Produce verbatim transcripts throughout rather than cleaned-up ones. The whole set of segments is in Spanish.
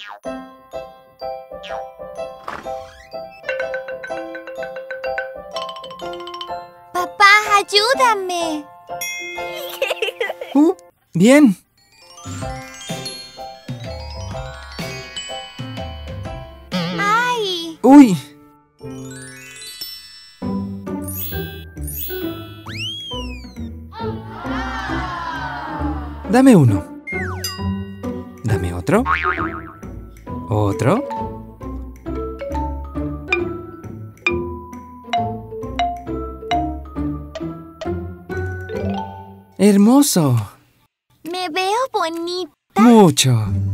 Papá, ayúdame. Uh, bien. ¡Ay! Uy. Dame uno. Dame otro. Otro. Hermoso. Me veo bonita. Mucho.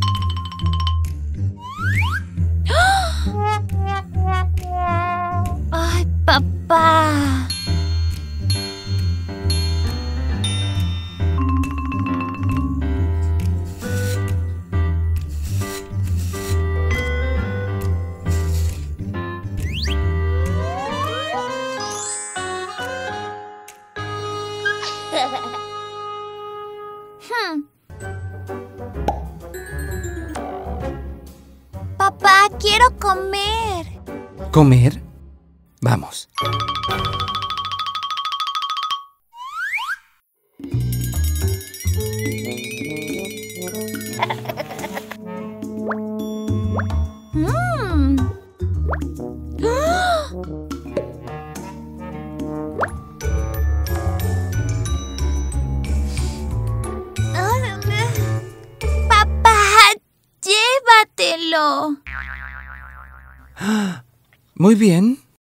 Ay, papá. Hmm. Papá, quiero comer. ¿Comer? Vamos. Mm. ¡Ah! Papá, llévatelo. Muy bien.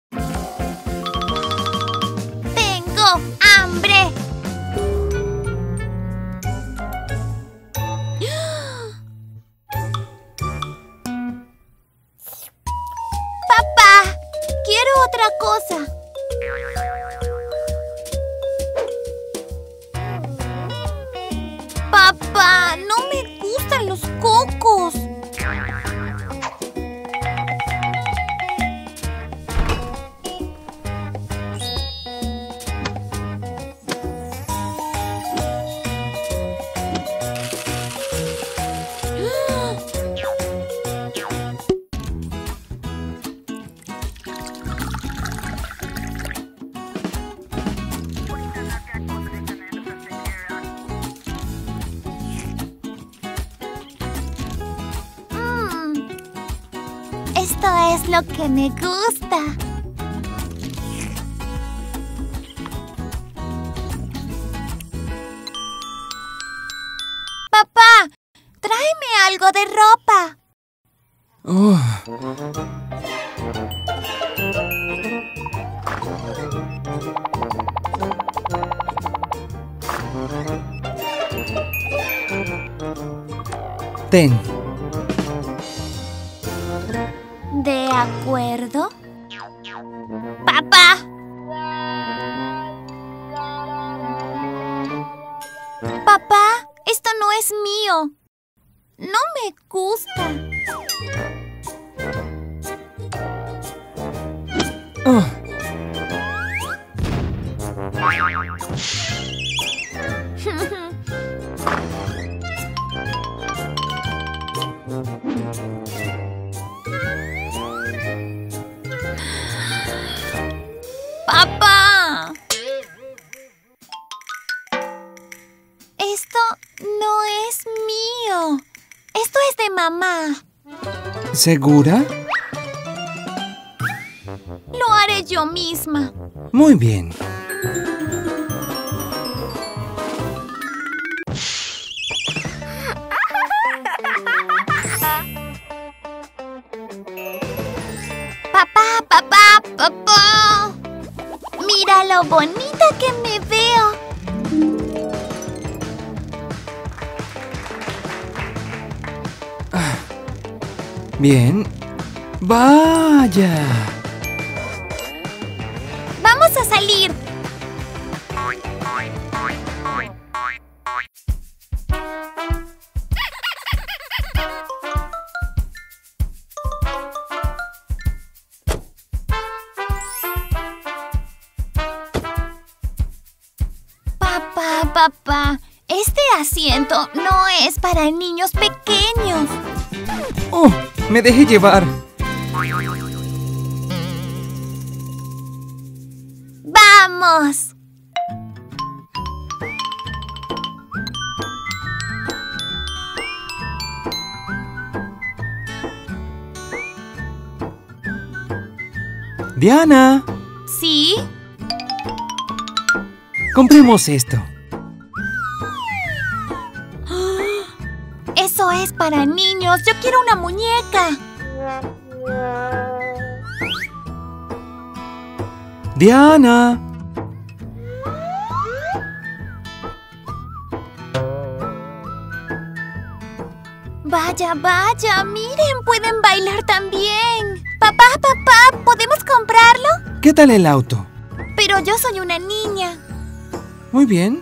Tengo hambre. Papá, quiero otra cosa. Papá, no me gustan los cocos. Esto es lo que me gusta. Papá, tráeme algo de ropa. Oh. Ten. ¿De acuerdo? ¡Papá! Papá, esto no es mío. No me gusta. Oh. ¡Papá! Esto no es mío. Esto es de mamá. ¿Segura? Lo haré yo misma. Muy bien. Papá, papá, papá. Mira lo bonita que me veo. Ah, bien. ¡Vaya! Vamos a salir. Papá, papá, este asiento no es para niños pequeños. ¡Oh! Me dejé llevar. ¡Vamos! Diana, ¿Sí? compremos esto. Eso es para niños. Yo quiero una muñeca. Diana. Vaya, vaya, miren, pueden bailar también. Papá, papá, ¿podemos comprarlo? ¿Qué tal el auto? Pero yo soy una niña. Muy bien.